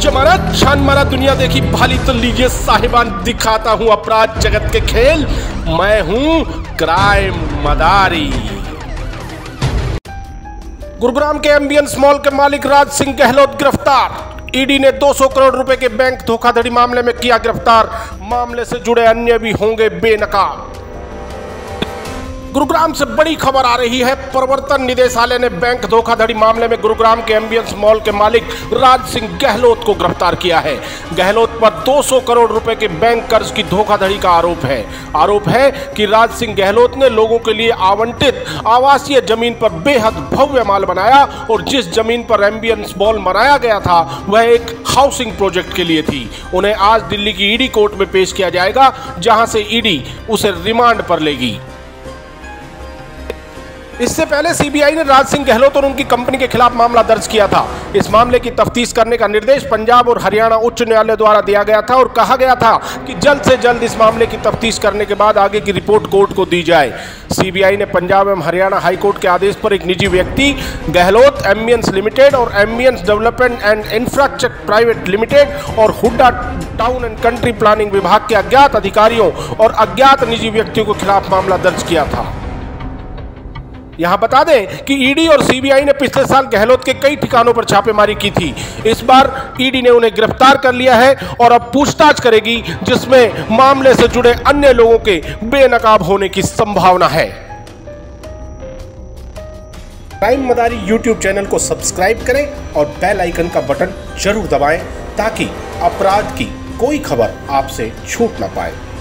जमानत छान मारा दुनिया देखी भाली तो लीजिए साहिबान दिखाता हूं अपराध जगत के खेल। मैं हूं क्राइम मदारी। गुरुग्राम के एम्बियंस मॉल के मालिक राज सिंह गहलोत गिरफ्तार। ईडी ने 200 करोड़ रुपए के बैंक धोखाधड़ी मामले में किया गिरफ्तार। मामले से जुड़े अन्य भी होंगे बेनकाब। गुरुग्राम से बड़ी खबर आ रही है। प्रवर्तन निदेशालय ने बैंक धोखाधड़ी मामले में गुरुग्राम के एम्बियंस मॉल के मालिक राज सिंह गहलोत को गिरफ्तार किया है। गहलोत पर 200 करोड़ रुपए के बैंक कर्ज की धोखाधड़ी का आरोप है कि राज सिंह गहलोत ने लोगों के लिए आवंटित आवासीय जमीन पर बेहद भव्य माल बनाया और जिस जमीन पर एम्बियंस मॉल बनाया गया था वह एक हाउसिंग प्रोजेक्ट के लिए थी। उन्हें आज दिल्ली की ईडी कोर्ट में पेश किया जाएगा, जहां से ईडी उसे रिमांड पर लेगी। इससे पहले सीबीआई ने राज सिंह गहलोत और उनकी कंपनी के खिलाफ मामला दर्ज किया था। इस मामले की तफ्तीश करने का निर्देश पंजाब और हरियाणा उच्च न्यायालय द्वारा दिया गया था और कहा गया था कि जल्द से जल्द इस मामले की तफ्तीश करने के बाद आगे की रिपोर्ट कोर्ट को दी जाए। सीबीआई ने पंजाब एवं हरियाणा हाईकोर्ट के आदेश पर एक निजी व्यक्ति गहलोत एम्बियंस लिमिटेड और ambience development and infrastructure private limited और Hooda town and country planning विभाग के अज्ञात अधिकारियों और अज्ञात निजी व्यक्तियों के खिलाफ मामला दर्ज किया था। यहां बता दें कि ईडी और सीबीआई ने पिछले साल गहलोत के कई ठिकानों पर छापेमारी की थी। इस बार ईडी ने उन्हें गिरफ्तार कर लिया है और अब पूछताछ करेगी, जिसमें मामले से जुड़े अन्य लोगों के बेनकाब होने की संभावना है। क्राइम मदारी यूट्यूब चैनल को सब्सक्राइब करें और बेल आइकन का बटन जरूर दबाएं ताकि अपराध की कोई खबर आपसे छूट ना पाए।